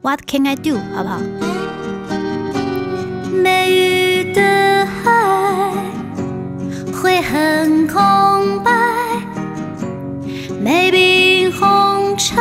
What can I do？ 好不好？ 没雨的海会很空白，没冰红茶，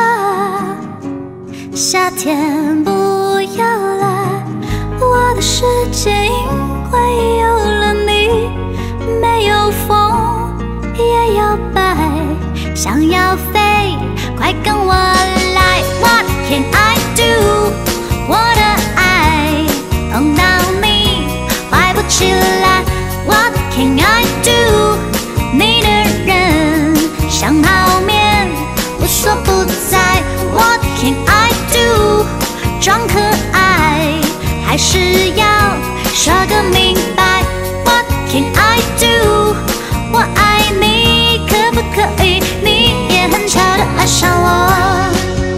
夏天不要来，我的世界因为有了你，没有风也摇摆，想要飞，快跟我来 ！What can I do？ 我的爱碰到你，坏不起来。What can I do？ 你的人像泡面，无所不在。What can I do？ 装可爱，还是要说个明白。What can I do？ 我爱你，可不可以？你也很巧的爱上我。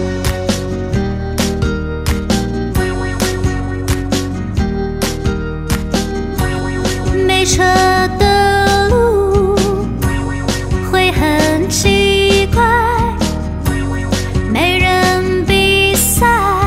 没车的路会很奇怪，没人比赛，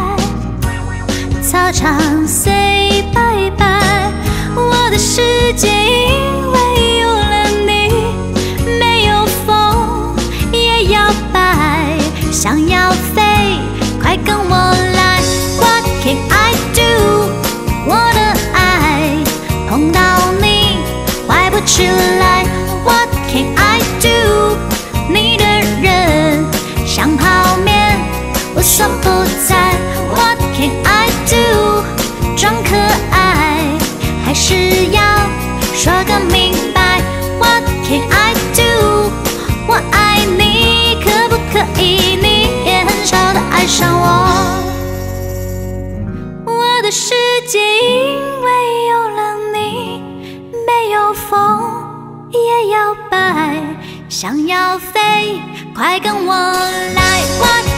操场随拜拜。我的世界因为有了你，没有风也摇摆，想要飞，快跟我来。What can I do？ 我的爱碰到你，坏不起来。What can I do？ 你的人像泡面，无所不在。What can I do？ 装可爱，还是要说个明白。What can I do？ 我爱你，可不可以？你也很巧的爱上我。我的世界因为有了你，没有风也摇摆，想要飞，快跟我来。